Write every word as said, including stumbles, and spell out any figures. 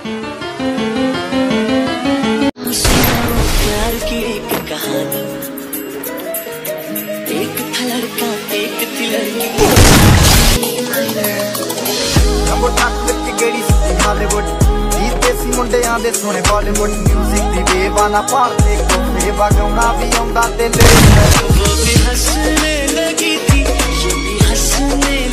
प्यार की एक कहानी, एक था लड़का एक थी लड़की। हालीवुड देसी मुंडियां दे सोने बॉलीवुड म्यूजिक दी बेबाना पालते को बेबा गाना भी आंदा ते ले। वो भी हंसने लगी थी, ये भी हंसने